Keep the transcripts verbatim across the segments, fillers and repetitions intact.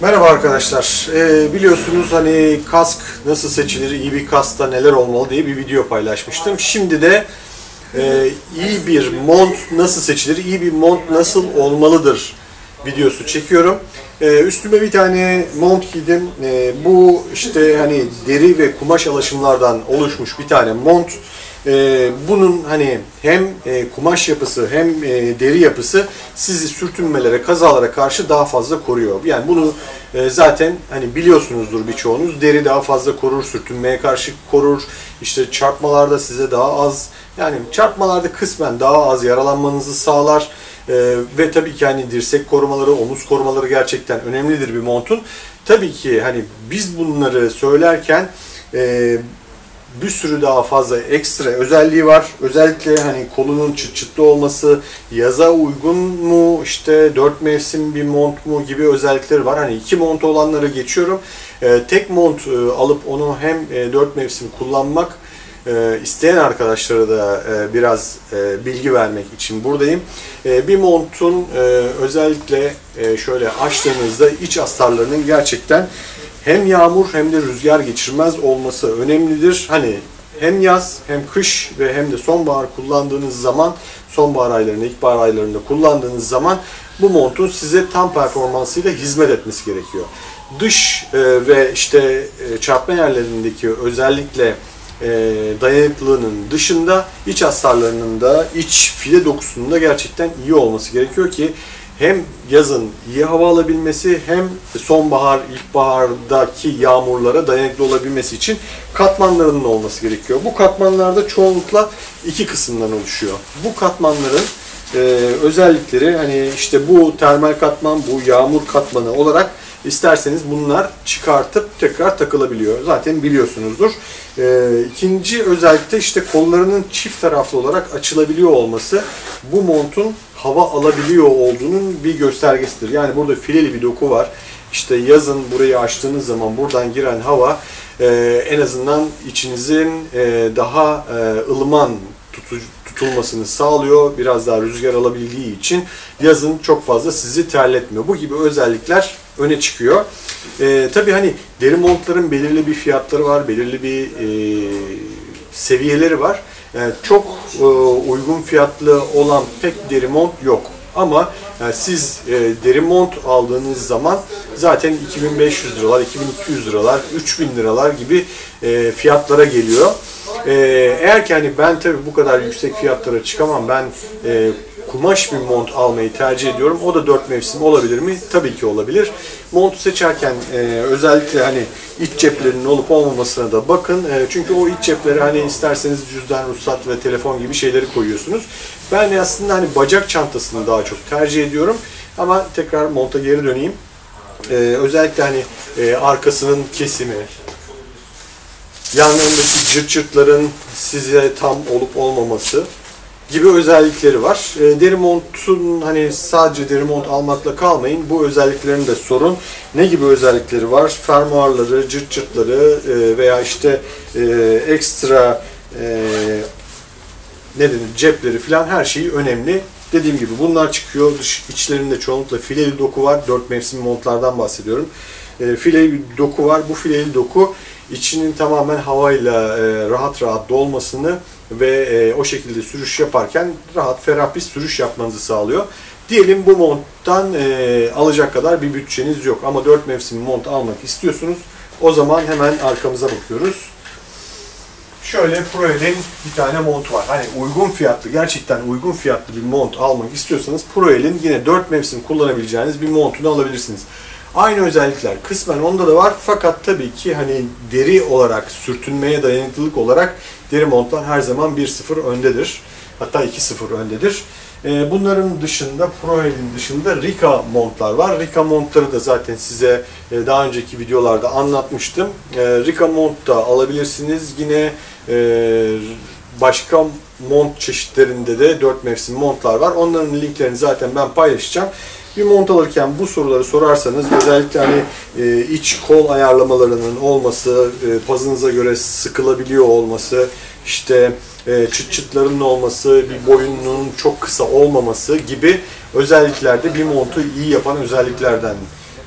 Merhaba arkadaşlar. Ee, biliyorsunuz hani kask nasıl seçilir, iyi bir kaskta neler olmalı diye bir video paylaşmıştım. Şimdi de e, iyi bir mont nasıl seçilir, iyi bir mont nasıl olmalıdır videosu çekiyorum. Ee, üstüme bir tane mont giydim. Ee, bu işte hani deri ve kumaş alaşımlardan oluşmuş bir tane mont. Ee, bunun hani hem e, kumaş yapısı hem e, deri yapısı sizi sürtünmelere, kazalara karşı daha fazla koruyor. Yani bunu e, zaten hani biliyorsunuzdur birçoğunuz. Deri daha fazla korur, sürtünmeye karşı korur. İşte çarpmalarda size daha az, yani çarpmalarda kısmen daha az yaralanmanızı sağlar. Ee, ve tabii ki hani dirsek korumaları, omuz korumaları gerçekten önemlidir bir montun. Tabii ki hani biz bunları söylerken e, bir sürü daha fazla ekstra özelliği var. Özellikle hani kolunun çıt çıtlı olması, yaza uygun mu, işte dört mevsim bir mont mu gibi özellikleri var. Hani iki mont olanları geçiyorum. Ee, tek mont e, alıp onu hem e, dört mevsim kullanmak e, isteyen arkadaşlara da e, biraz e, bilgi vermek için buradayım. E, bir montun e, özellikle e, şöyle açtığınızda iç astarlarının gerçekten hem yağmur hem de rüzgar geçirmez olması önemlidir. Hani hem yaz hem kış ve hem de sonbahar kullandığınız zaman, sonbahar aylarında, ilkbahar aylarında kullandığınız zaman bu montun size tam performansıyla hizmet etmesi gerekiyor. Dış e, ve işte e, çarpma yerlerindeki özellikle e, dayanıklılığının dışında iç astarlarının da iç file dokusunun da gerçekten iyi olması gerekiyor ki hem yazın iyi hava alabilmesi hem sonbahar, ilkbahardaki yağmurlara dayanıklı olabilmesi için katmanlarının olması gerekiyor. Bu katmanlarda çoğunlukla iki kısımdan oluşuyor. Bu katmanların e, özellikleri hani işte bu termal katman, bu yağmur katmanı olarak isterseniz bunlar çıkartıp tekrar takılabiliyor. Zaten biliyorsunuzdur. E, ikinci özellik de işte kollarının çift taraflı olarak açılabiliyor olması bu montun hava alabiliyor olduğunun bir göstergesidir. Yani burada fileli bir doku var. İşte yazın burayı açtığınız zaman buradan giren hava e, en azından içinizin e, daha e, ılıman tutu, tutulmasını sağlıyor. Biraz daha rüzgar alabildiği için yazın çok fazla sizi terletmiyor. Bu gibi özellikler öne çıkıyor. E, tabii hani deri montların belirli bir fiyatları var, belirli bir e, seviyeleri var. Yani çok e, uygun fiyatlı olan pek deri mont yok. Ama yani siz e, deri mont aldığınız zaman zaten iki bin beş yüz liralar, iki bin iki yüz liralar, üç bin liralar gibi e, fiyatlara geliyor. E, eğer ki hani ben tabii bu kadar yüksek fiyatlara çıkamam, ben e, kumaş bir mont almayı tercih ediyorum. O da dört mevsim olabilir mi? Tabii ki olabilir. Montu seçerken e, özellikle hani iç ceplerinin olup olmamasına da bakın. E, çünkü o iç cepleri hani isterseniz cüzdan, ruhsat ve telefon gibi şeyleri koyuyorsunuz. Ben aslında hani bacak çantasını daha çok tercih ediyorum. Ama tekrar monta geri döneyim. E, özellikle hani e, arkasının kesimi, yanlarındaki cırt cırtların size tam olup olmaması gibi özellikleri var. E, deri montun hani sadece deri mont almakla kalmayın. Bu özelliklerin de sorun. Ne gibi özellikleri var? Fermuarları, cırt cırtları e, veya işte e, ekstra e, ne denir, cepleri falan her şeyi önemli. Dediğim gibi bunlar çıkıyor. Dış, içlerinde çoğunlukla fileli doku var. Dört mevsim montlardan bahsediyorum. E, fileli doku var. Bu fileli doku içinin tamamen havayla e, rahat rahat dolmasını ve e, o şekilde sürüş yaparken rahat, ferah bir sürüş yapmanızı sağlıyor. Diyelim bu monttan e, alacak kadar bir bütçeniz yok ama dört mevsim mont almak istiyorsunuz. O zaman hemen arkamıza bakıyoruz. Şöyle Proel'in bir tane mont var. Hani uygun fiyatlı, gerçekten uygun fiyatlı bir mont almak istiyorsanız Proel'in yine dört mevsim kullanabileceğiniz bir montunu alabilirsiniz. Aynı özellikler kısmen onda da var fakat tabii ki hani deri olarak, sürtünmeye dayanıklılık olarak deri montlar her zaman bir sıfır öndedir. Hatta iki sıfır öndedir. Bunların dışında, Proel'in dışında Rika montlar var. Rika montları da zaten size daha önceki videolarda anlatmıştım. Rika mont da alabilirsiniz. Yine başka mont çeşitlerinde de dört mevsim montlar var. Onların linklerini zaten ben paylaşacağım. Bir mont alırken bu soruları sorarsanız özellikle hani e, iç kol ayarlamalarının olması, e, pazınıza göre sıkılabiliyor olması, işte e, çıt çıtlarının olması, bir boyunun çok kısa olmaması gibi özelliklerde bir montu iyi yapan özelliklerden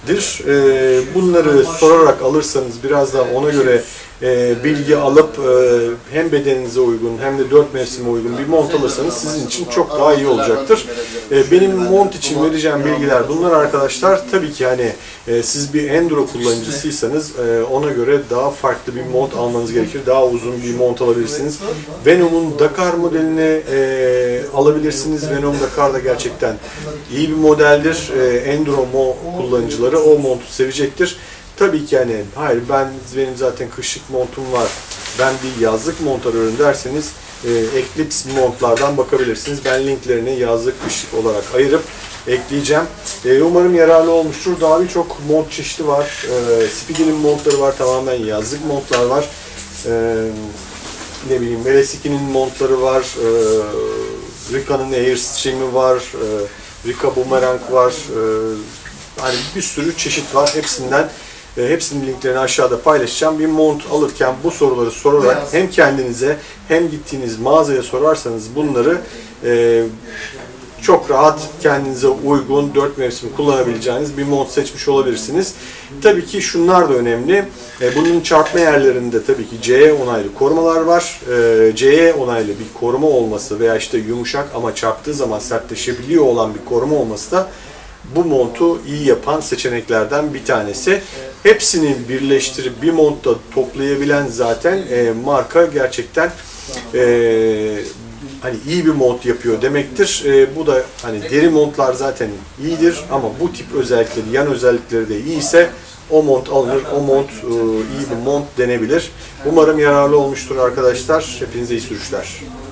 dir. E, bunları sorarak alırsanız biraz daha ona göre e, bilgi alıp e, hem bedeninize uygun hem de dört mevsime uygun bir mont alırsanız sizin için çok daha iyi olacaktır. E, benim mont için vereceğim bilgiler bunlar arkadaşlar. Tabii ki hani e, siz bir enduro kullanıcısıysanız e, ona göre daha farklı bir mont almanız gerekir. Daha uzun bir mont alabilirsiniz. Venom'un Dakar modelini e, alabilirsiniz. Venom Dakar da gerçekten iyi bir modeldir. E, enduro kullanıcıları o montu sevecektir. Tabii ki yani hayır ben benim zaten kışlık montum var, ben bir yazlık mont arıyorum derseniz e, Eclipse montlardan bakabilirsiniz. Ben linklerini yazlık kışlık olarak ayırıp ekleyeceğim. E, umarım yararlı olmuştur. Daha birçok mont çeşidi var. E, Speedy'nin montları var, tamamen yazlık montlar var. E, ne bileyim Velocity'nin montları var. E, Rica'nın Airstream'i var. E, Rica Boomerang var. E, hani bir sürü çeşit var. Hepsinden Hepsinin linklerini aşağıda paylaşacağım. Bir mont alırken bu soruları sorarak hem kendinize hem gittiğiniz mağazaya sorarsanız bunları e, çok rahat kendinize uygun dört mevsim kullanabileceğiniz bir mont seçmiş olabilirsiniz. Tabii ki şunlar da önemli. E, bunun çarpma yerlerinde tabii ki C E onaylı korumalar var. E, C E onaylı bir koruma olması veya işte yumuşak ama çarptığı zaman sertleşebiliyor olan bir koruma olması da bu montu iyi yapan seçeneklerden bir tanesi. Hepsini birleştirip bir montta toplayabilen zaten e, marka gerçekten e, hani iyi bir mont yapıyor demektir. E, bu da hani deri montlar zaten iyidir ama bu tip özellikleri, yan özellikleri de iyiyse o mont alınır, o mont e, iyi bir mont denebilir. Umarım yararlı olmuştur arkadaşlar. Hepinize iyi sürüşler.